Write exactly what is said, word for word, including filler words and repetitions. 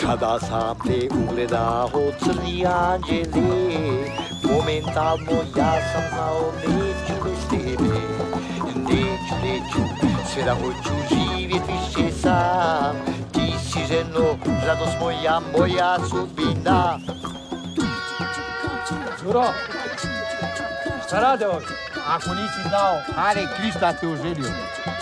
Kada sam te ugledao, crni anđele, momentalno ja sam znao, neću bez tebe. Neću, neću, sve da hoću živjet više sam. Ti si ženo, radost moja, moja sudbina. Đuro, šta rade ovi? Ako nisi znao, Hare Krišta te oženio.